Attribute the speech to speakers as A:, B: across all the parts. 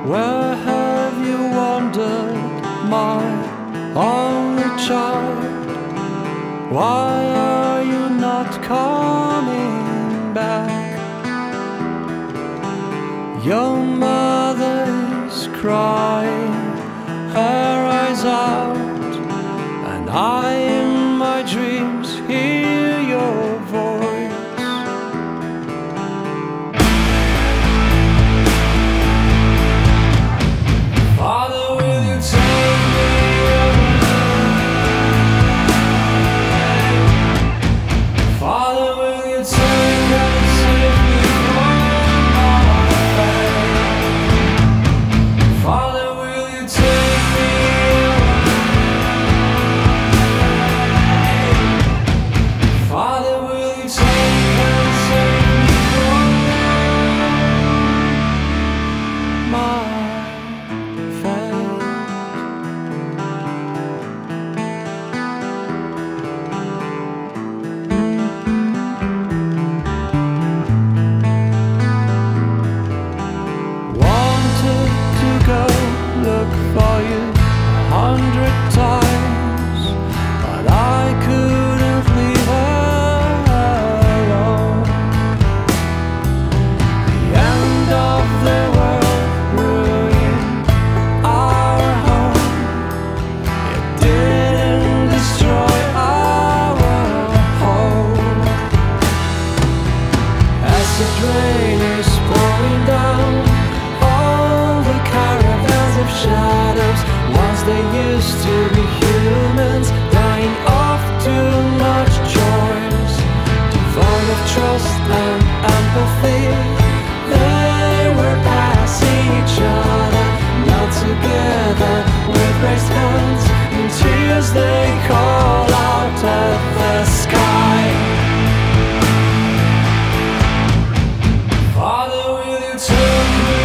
A: Where have you wandered, my only child? Why are you not coming back? Your mother is crying her eyes out, and I in my dreams hear your voice. Father, will you take me away? Father, will you take and save me from my pain? Father, will you take me away? Father, will you take and save me from my look for you 100 times, but I couldn't leave her alone. The end of the world ruined our home. It didn't destroy our hope. As the rain is pouring down shadows, once they used to be humans, dying of too much choice, devoid of trust and empathy. They were passing each other, now together with raised hands. In tears they call out at the sky. Father, will you take me?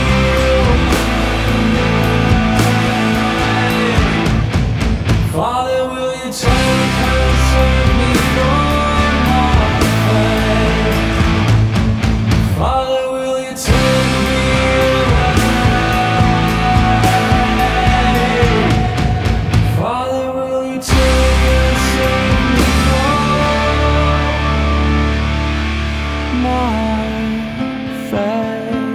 A: Father, will you take and save me from my pain? Father, will you take me away? Father, will you take and save me from my fate?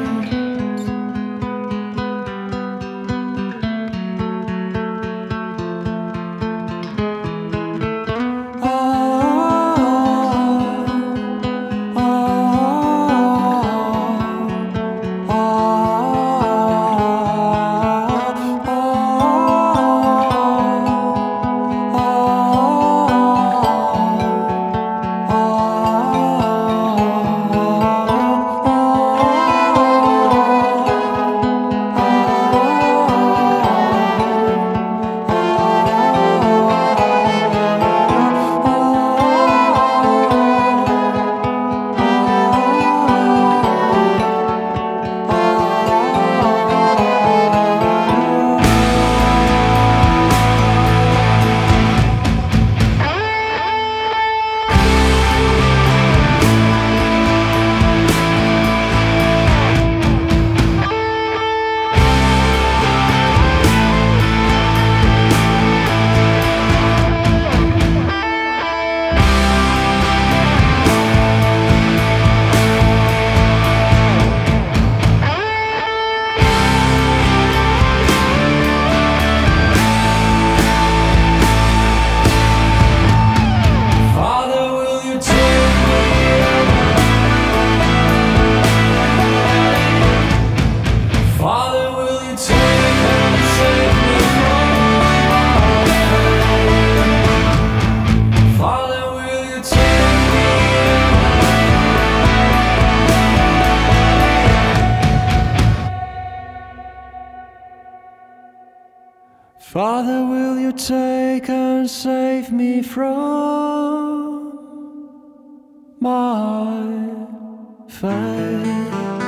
A: Father, will you take and save me from my fate?